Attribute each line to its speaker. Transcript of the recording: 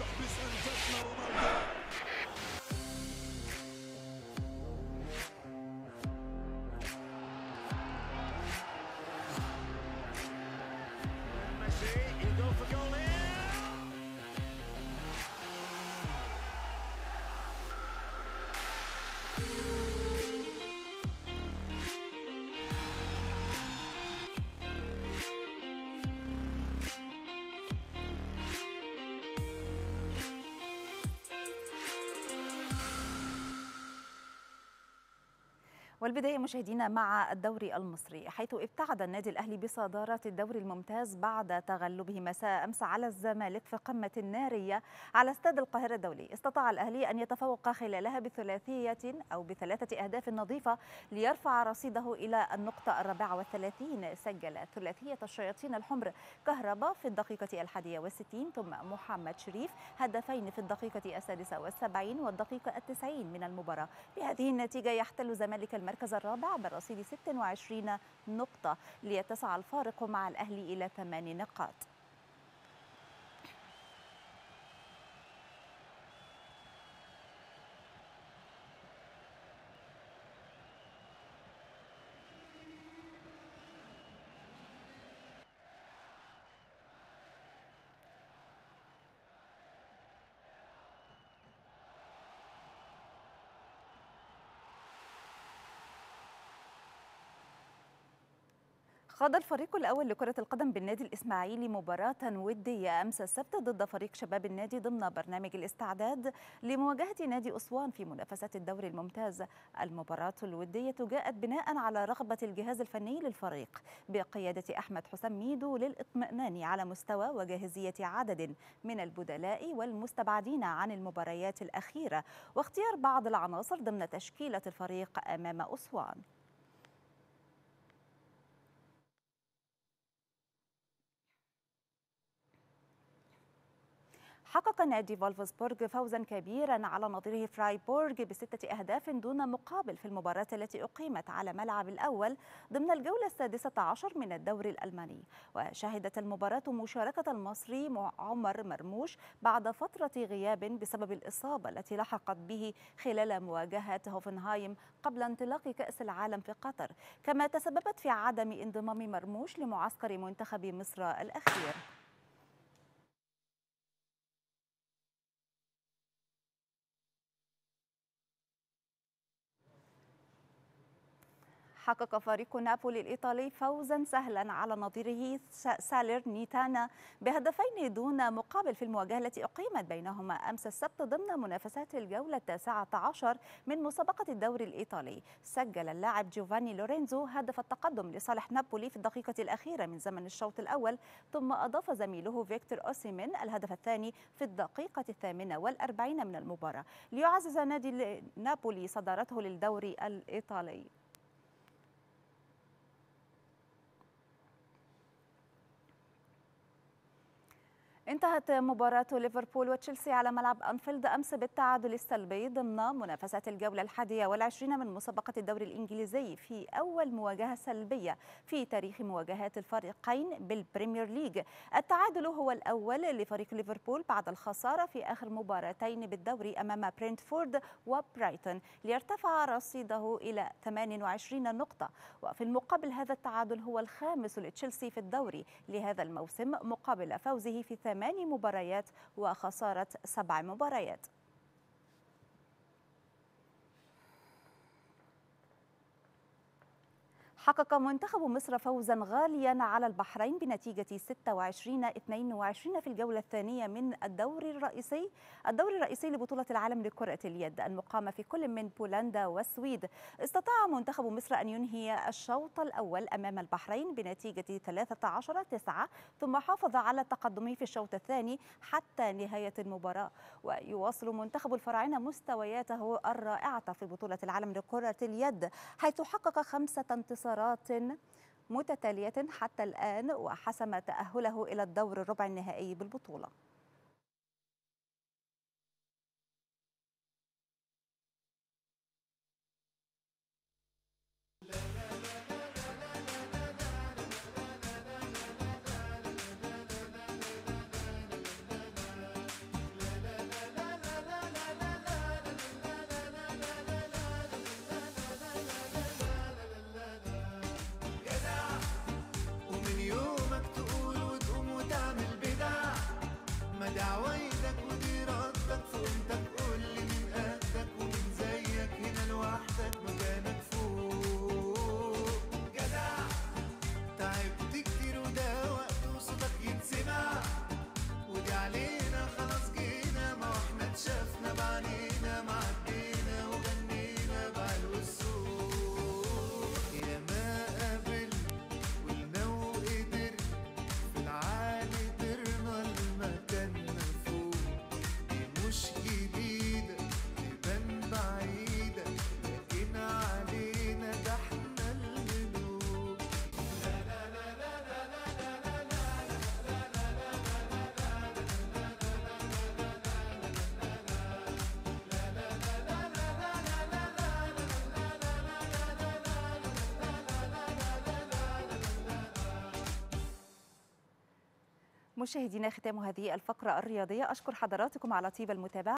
Speaker 1: والبداية مشاهدينا مع الدوري المصري، حيث ابتعد النادي الأهلي بصدارة الدوري الممتاز بعد تغلبه مساء أمس على الزمالك في قمة نارية على استاد القاهرة الدولي. استطاع الأهلي أن يتفوق خلالها بثلاثة أهداف نظيفة ليرفع رصيده إلى النقطة 34. سجل ثلاثية الشياطين الحمر كهربا في الدقيقة 61، ثم محمد شريف هدفين في الدقيقة 76 والدقيقة 90 من المباراة. بهذه النتيجة يحتل الزمالك المركز الرابع برصيد 26 نقطة، ليتسع الفارق مع الأهلي إلى 8 نقاط. خاض الفريق الأول لكرة القدم بالنادي الإسماعيلي مباراة ودية أمس السبت ضد فريق شباب النادي ضمن برنامج الاستعداد لمواجهة نادي أسوان في منافسة الدوري الممتاز. المباراة الودية جاءت بناء على رغبة الجهاز الفني للفريق بقيادة أحمد حسام ميدو للإطمئنان على مستوى وجاهزية عدد من البدلاء والمستبعدين عن المباريات الأخيرة، واختيار بعض العناصر ضمن تشكيلة الفريق أمام أسوان. حقق نادي فولفسبورغ فوزا كبيرا على نظيره فرايبورغ ب6 أهداف دون مقابل في المباراة التي أقيمت على ملعب الأول ضمن الجولة السادسة عشر من الدوري الألماني. وشهدت المباراة مشاركة المصري عمر مرموش بعد فترة غياب بسبب الإصابة التي لحقت به خلال مواجهة هوفنهايم قبل انطلاق كأس العالم في قطر، كما تسببت في عدم انضمام مرموش لمعسكر منتخب مصر الأخير. حقق فريق نابولي الإيطالي فوزا سهلا على نظيره سالرنيتانا بهدفين دون مقابل في المواجهة التي أقيمت بينهما أمس السبت ضمن منافسات الجولة 19 من مسابقة الدوري الإيطالي. سجل اللاعب جوفاني لورينزو هدف التقدم لصالح نابولي في الدقيقة الأخيرة من زمن الشوط الأول، ثم أضاف زميله فيكتور أوسيمين الهدف الثاني في الدقيقة 48 من المباراة ليعزز نادي نابولي صدارته للدوري الإيطالي. انتهت مباراة ليفربول وتشيلسي على ملعب أنفيلد أمس بالتعادل السلبي ضمن منافسات الجولة 21 من مسابقة الدوري الإنجليزي في أول مواجهة سلبية في تاريخ مواجهات الفريقين بالبريمير ليج. التعادل هو الأول لفريق ليفربول بعد الخسارة في آخر مباراتين بالدوري أمام برينتفورد وبرايتون ليرتفع رصيده إلى 28 نقطة. وفي المقابل هذا التعادل هو الخامس لتشيلسي في الدوري لهذا الموسم مقابل فوزه في 8 مباريات وخسارة 7 مباريات. حقق منتخب مصر فوزا غاليا على البحرين بنتيجة 26-22 في الجولة الثانية من الدوري الرئيسي لبطولة العالم لكرة اليد المقامة في كل من بولندا والسويد. استطاع منتخب مصر أن ينهي الشوط الأول أمام البحرين بنتيجة 13-9، ثم حافظ على تقدمه في الشوط الثاني حتى نهاية المباراة. ويواصل منتخب الفراعنة مستوياته الرائعة في بطولة العالم لكرة اليد، حيث حقق 5 انتصارات متتالية حتى الآن وحسم تأهله إلى الدور الربع النهائي بالبطولة.
Speaker 2: ايدك ودي ردك في قيمتك، قولي مين قدك ومين زيك، هنا لوحدك مكانك فوق. جدع تعبت كتير وده وقت وصوتك يتسمع، ودي علينا خلاص جينا، ما احنا اتشافنا بعينينا، معدينا وغنينا بعلو الصوت. يا ما قابل قلنا وقدر، في العالي طرنا لمكاننا فوق. دي مش جديدة تبان بعيدة، لكن علينا ده احنا الملوك.
Speaker 1: مشاهدينا، ختام هذه الفقرة الرياضية، أشكر حضراتكم على طيب المتابعة.